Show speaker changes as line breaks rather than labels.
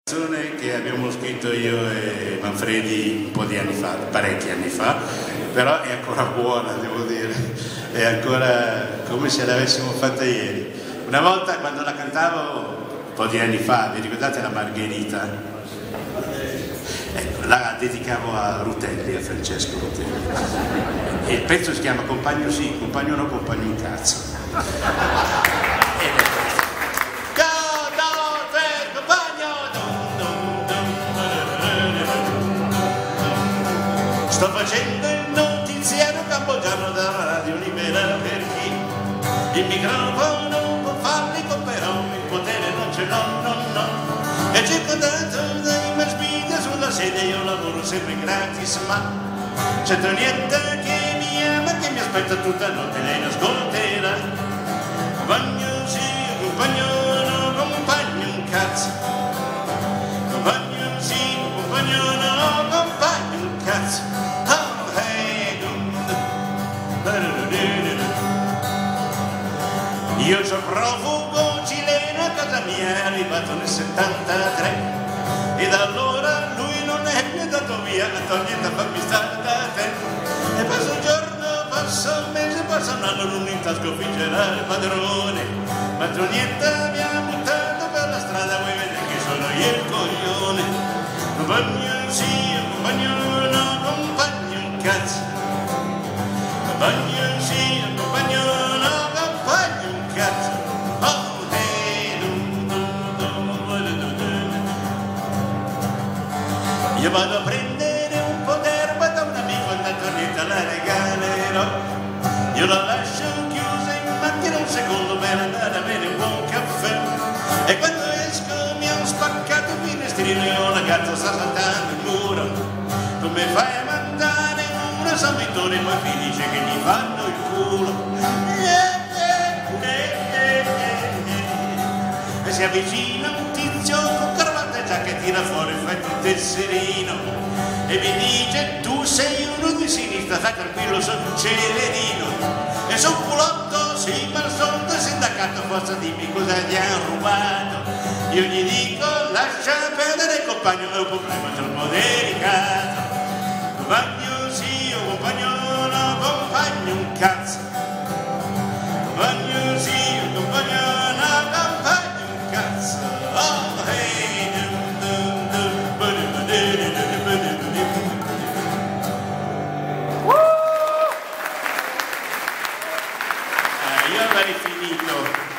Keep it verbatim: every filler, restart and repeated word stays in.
Canzone che abbiamo scritto io e Manfredi un po' di anni fa, parecchi anni fa, però è ancora buona, devo dire, è ancora come se l'avessimo fatta ieri. Una volta quando la cantavo un po' di anni fa, vi ricordate la Margherita? Ecco, la dedicavo a Rutelli, a Francesco Rutelli. E il pezzo si chiama Compagno sì, compagno no, compagno un cazzo. Ed è questo. Sto facendo il notiziario cambogiano dalla radio libera per chi il microfono può farli con, però il potere non ce l'ho, no, no. È circondato dai mass media sulla sedia, io lavoro sempre gratis, ma c'entro niente che mi ama, che mi aspetta tutta notte, lei l'ascolterà. Compagno sì, compagno no, compagno un cazzo. Compagno sì, compagno no, compagno un cazzo. Io c'ho profugo cileno a casa mia, è arrivato nel settantatré e da allora lui non è più andato via, a togliere a farmi stare da te. E passa un giorno, passa un mese, passa un anno, non in tasca fingerà il padrone. Padronietta mi ha buttato per la strada, vuoi vedere che sono io il coglione. Compagno sì, compagno no, compagno un cazzo. Compagno sì, compagno no, compagno un cazzo. Oh, hey, dum, dum, dum, io vado a prendere un po' d'erba da un amico, andato niente la regalerò. Io la lascio chiusa in macchina un secondo per andare a bere un buon caffè. E quando esco mi ha spaccato il finestrino e una gatta sta saltando il muro. Come fai a mandare una San Vittore e poi finisce che gli fanno il culo? E si avvicina un tizio con cravatta e giacca e tira fuori fatto un tesserino e mi dice: tu sei uno di sinistra, stai tranquillo, sono un celerino e sono un culotto, sì, ma sono del sindacato, forza dimmi cosa gli hanno rubato. Io gli dico: lascia perdere compagno, è un problema troppo delicato. Compagno sì, o compagno no, compagno un cazzo. Compagno sì, o compagno no, compagno un cazzo. Oh, hey, dum, dum, dum, badum, badum, badum, badum. Uh! Eh, io avrei finito.